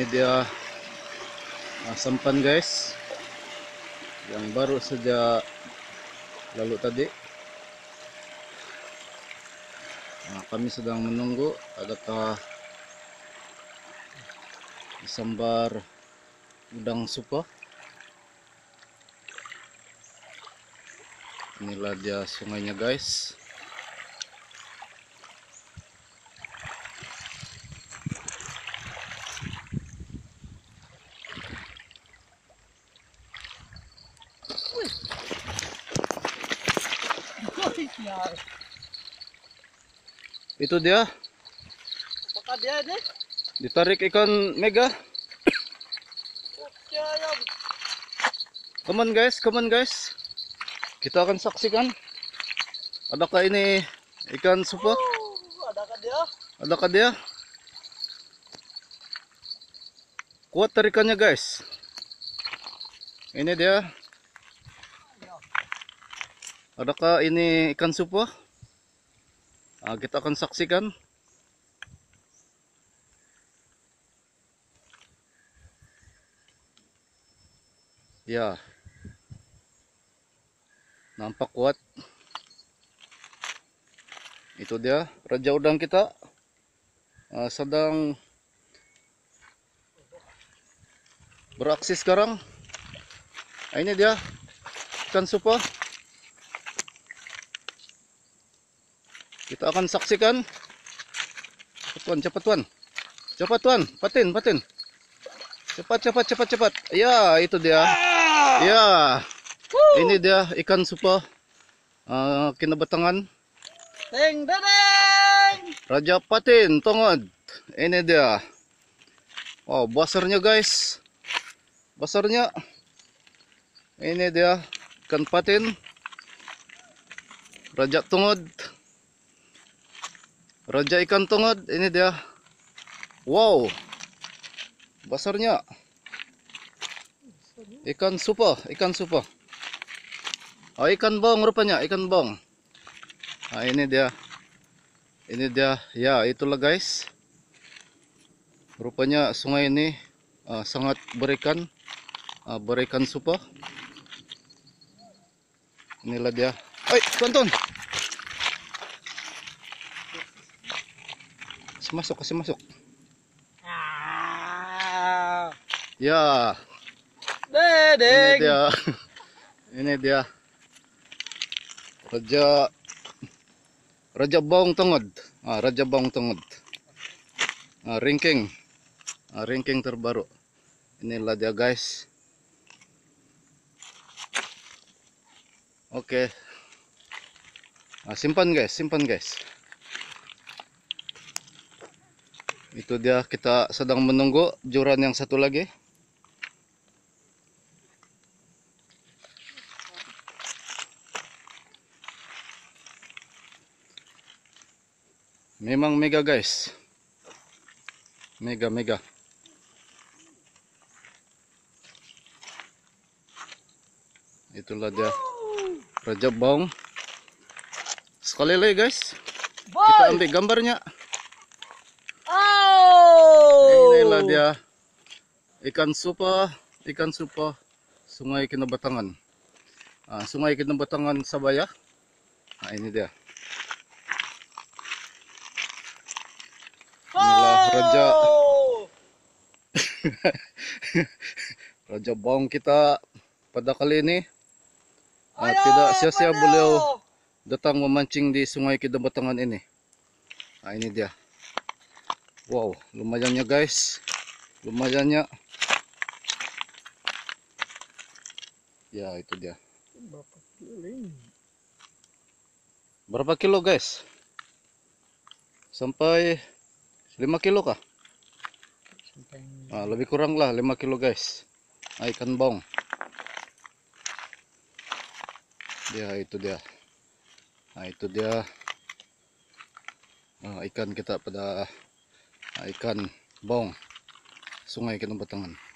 Ini dia sampan guys, yang baru saja lalu tadi. Kami sedang menunggu adakah disambar udang supa. Inilah dia sungainya guys. Itu dia. Apakah dia ini? Ditarik ikan mega. Come on guys, come on guys. Kita akan saksikan. Adakah ini ikan supa? Adakah dia? Adakah dia? Kuat tarikannya guys. Ini dia. Adakah ini ikan supa? Kita akan saksikan. Ya, nampak kuat. Itu dia raja udang kita, sedang beraksi sekarang. Ini dia ikan supa. Kita akan saksikan. Cepat tuan, cepat tuan, patin. Cepat. Ya, itu dia. Ya, ini dia ikan supa kinabatangan. Deng deng. Raja patin tongod. Ini dia. Wow, besarnya guys. Besarnya. Ini dia ikan patin. Raja tongod. Raja ikan tongod, ini dia. Wow, besarnya. Ikan supa. Ikan bong rupanya, ikan bong. Ini dia. Ya, itulah guys. Rupanya sungai ini sangat berikan supa. Inilah dia. Tonton. Kasih masuk. Ya. Dedeng. Ini dia. Raja bong tongod. Raja bong tongod. Ranking terbaru. Inilah dia guys. Oke. Simpan guys. Itu dia, kita sedang menunggu joran yang satu lagi. Memang mega guys. Mega. Itulah dia raja bong. Sekali lagi guys. Kita ambil gambarnya. Inilah dia ikan supa Sungai Kinabatangan. Sungai Kinabatangan Sabaya. Ini dia. Inilah raja raja bong kita pada kali ini. Tidak sia-sia beliau datang memancing di Sungai Kinabatangan ini. Ini dia. Wow, lumayannya guys. Lumayannya. Ya, itu dia. Berapa kilo guys? Sampai 5 kilo kah? Lebih kurang lah 5 kilo guys. Ikan bong. Ya, itu dia. Itu dia. Ikan kita pada ikan bong Sungai Kinabatangan.